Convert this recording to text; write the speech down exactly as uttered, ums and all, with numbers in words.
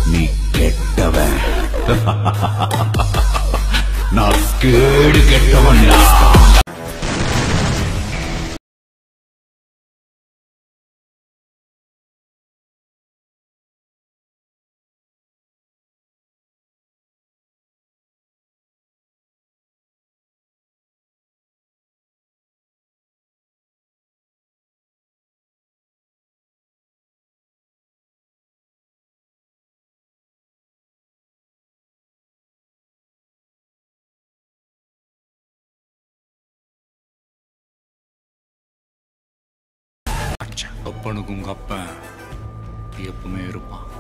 நீ கெட்டவன். நான் கேடு கெட்டவன்டா. அப்பனுக்கு உங்க அப்பன் எப்பவுமே இருப்பான்.